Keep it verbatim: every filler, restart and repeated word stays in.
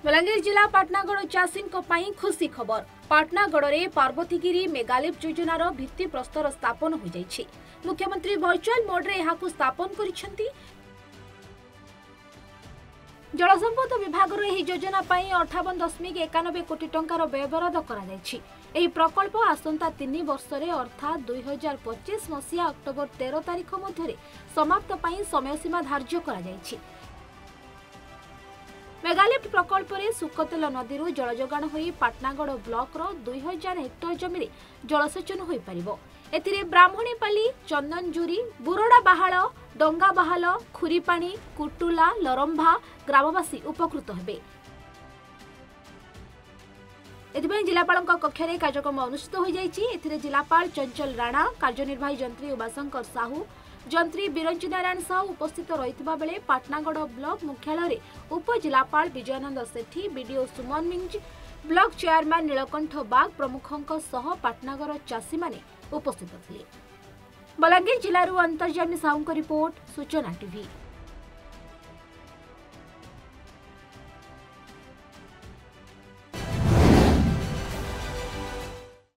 बलांगीर जिला पाटनागढ़ चाषी खुशी खबर। पाटनागढ़ में पार्वतीगिरी मेगालिफ्ट योजनार भित्ति प्रस्तर स्थापन हो जाइछि। मुख्यमंत्री वर्चुअल मोड्रे यहाकु स्थापन करिसेंति। जलसंपद विभाग योजना अठावन दशमिक एकानबे कोटी टंकार व्ययबराद कर प्रकल्प आसंता तीन वर्ष अर्थात दुई हजार पच्चीस मसीहा अक्टोबर तेरह तारीख मध्य समाप्त समयसीमा धार्य कर मेगालिफ्ट प्रकल्प में सुकतेल नदी जल जोगाण हो पाटनागढ़ ब्लॉक दुई हजार हेक्टर जमी जलसेचन हो पार। एथिरे ब्राह्मणीपाली, चंदनजुरी, बुरड़ा बाहाल, डंगा बाहाल, खुरीपाणी, कुटुला, लरंभा ग्रामवासी उपकृत हेबे। एथिପାଇଁ जिलापाल कक्ष में कार्यक्रम अनुष्ठित हो जाइछि। एथिरे जिलापाल चंचल राणा, कार्यनिर्वाही जंत्री उमाशंकर साहू, जंत्री बिरंची नारायण साहू उपस्थित रहितबा बेले पाटनागढ़ ब्लॉक मुख्यालय उपजिलापाल Bijayananda Sethi, BDO Suman Minz, block chairman Nilkantha Bag प्रमुखों सह पाटनागढ़ चाषी माने उपस्थित थिले। बलांगीर जिलारू अंतर्जामी साहू रिपोर्ट सूचना टीवी।